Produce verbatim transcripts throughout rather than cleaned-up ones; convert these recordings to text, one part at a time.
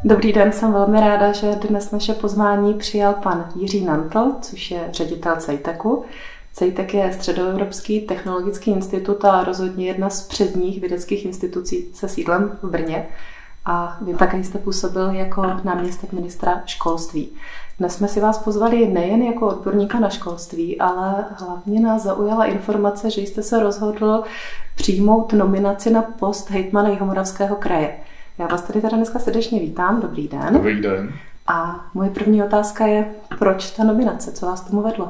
Dobrý den, jsem velmi ráda, že dnes naše pozvání přijal pan Jiří Nantl, což je ředitel CEITECu. CEITEC je Středoevropský technologický institut a rozhodně jedna z předních vědeckých institucí se sídlem v Brně. A vy také jste působil jako náměstek ministra školství. Dnes jsme si vás pozvali nejen jako odborníka na školství, ale hlavně nás zaujala informace, že jste se rozhodl přijmout nominaci na post hejtmana Jihomoravského kraje. Já vás tady teda dneska srdečně vítám. Dobrý den. Dobrý den. A moje první otázka je, proč ta nominace? Co vás tomu vedlo?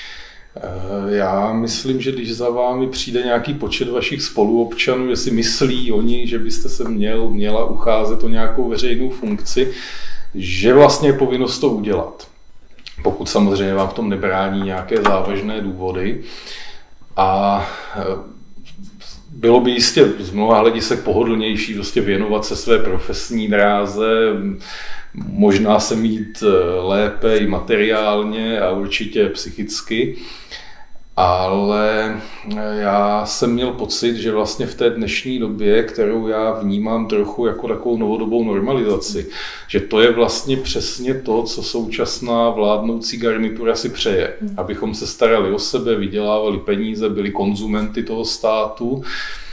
Já myslím, že když za vámi přijde nějaký počet vašich spoluobčanů, že si myslí oni, že byste se měl, měla ucházet o nějakou veřejnou funkci, že vlastně je povinnost to udělat. Pokud samozřejmě vám v tom nebrání nějaké závažné důvody. A bylo by jistě z mnoha hledisek pohodlnější prostě věnovat se své profesní dráze, možná se mít lépe i materiálně a určitě psychicky, ale já jsem měl pocit, že vlastně v té dnešní době, kterou já vnímám trochu jako takovou novodobou normalizaci, že to je vlastně přesně to, co současná vládnoucí garnitura si přeje. Abychom se starali o sebe, vydělávali peníze, byli konzumenty toho státu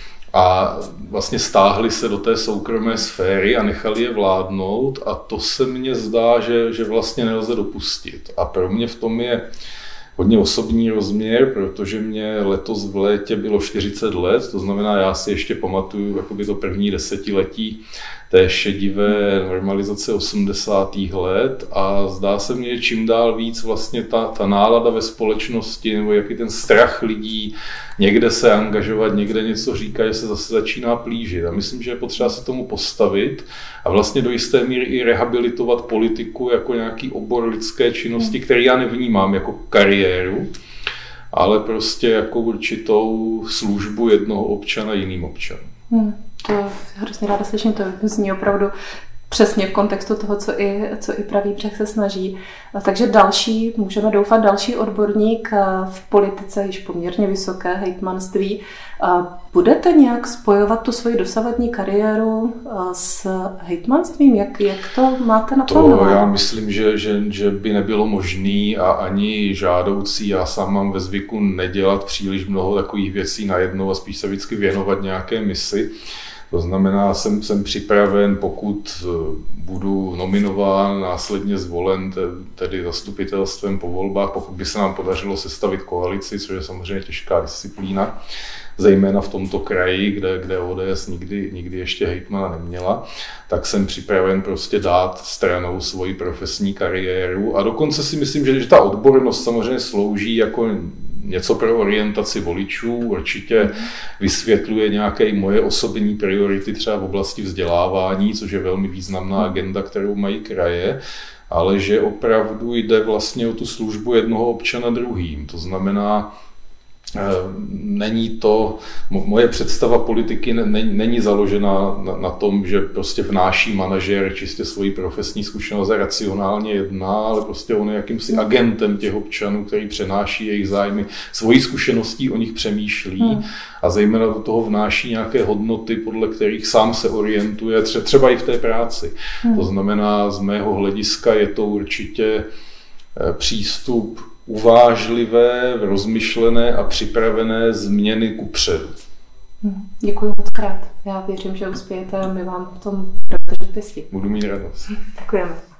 a vlastně stáhli se do té soukromé sféry a nechali je vládnout, a to se mně zdá, že, že vlastně nelze dopustit. A pro mě v tom je hodně osobní rozměr, protože mě letos v létě bylo čtyřicet let, to znamená, já si ještě pamatuju jakoby to první desetiletí té šedivé normalizace osmdesátých let, a zdá se mně, že čím dál víc vlastně ta, ta nálada ve společnosti nebo jaký ten strach lidí někde se angažovat, někde něco říká, že se zase začíná plížit. A myslím, že je potřeba se tomu postavit a vlastně do jisté míry i rehabilitovat politiku jako nějaký obor lidské činnosti, který já nevnímám jako kariéru, ale prostě jako určitou službu jednoho občana jiným občanům. Hmm, to hrozně ráda slyším, to zní opravdu přesně v kontextu toho, co i, co i pravý břeh se snaží. Takže další, můžeme doufat, další odborník v politice, již poměrně vysoké hejtmanství. Budete nějak spojovat tu svoji dosavadní kariéru s hejtmanstvím? Jak, jak to máte naplánované? To já myslím, že, že, že by nebylo možné a ani žádoucí. Já sám mám ve zvyku nedělat příliš mnoho takových věcí najednou a spíš se vždycky věnovat nějaké misi. To znamená, jsem, jsem připraven, pokud budu nominován, následně zvolen, tedy zastupitelstvem po volbách, pokud by se nám podařilo sestavit koalici, což je samozřejmě těžká disciplína, zejména v tomto kraji, kde, kde O D S nikdy, nikdy ještě hejtmana neměla, tak jsem připraven prostě dát stranou svoji profesní kariéru. A dokonce si myslím, že, že ta odbornost samozřejmě slouží jako něco pro orientaci voličů, určitě vysvětluje nějaké moje osobní priority třeba v oblasti vzdělávání, což je velmi významná agenda, kterou mají kraje, ale že opravdu jde vlastně o tu službu jednoho občana druhým. To znamená, není to, moje představa politiky není založena na, na tom, že prostě vnáší manažer čistě svoji profesní zkušenost a racionálně jedná, ale prostě on je jakýmsi agentem těch občanů, který přenáší jejich zájmy, svojí zkušeností o nich přemýšlí hmm. a zejména do toho vnáší nějaké hodnoty, podle kterých sám se orientuje, třeba i v té práci. Hmm. To znamená, z mého hlediska je to určitě přístup uvážlivé, rozmyšlené a připravené změny kupředu. Děkuji moc krát. Já věřím, že uspějete a my vám v tom budeme držet pěstí. Budu mít radost. Děkujeme.